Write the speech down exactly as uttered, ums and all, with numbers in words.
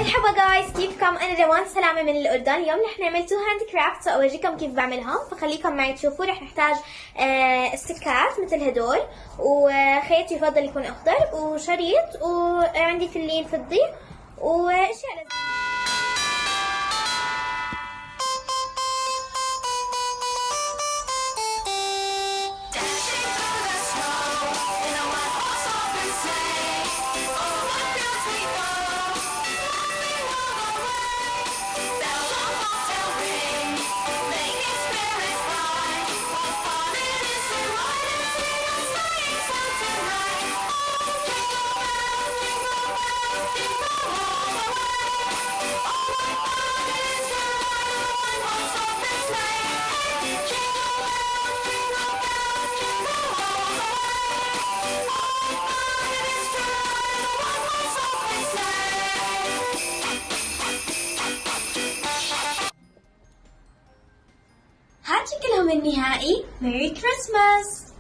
مرحبا جايز، كيفكم؟ انا روان سلامه من الاردن. اليوم رح نعمل تو هاند كرافت واورجيكم كيف بعملهم، فخليكم معي تشوفوا. رح نحتاج آه استكات مثل هدول، وخيط يفضل يكون اخضر، وشريط، وعندي فلين فضي، واشياء لازم. هاد شكلهم النهائي. ميري كريسماس.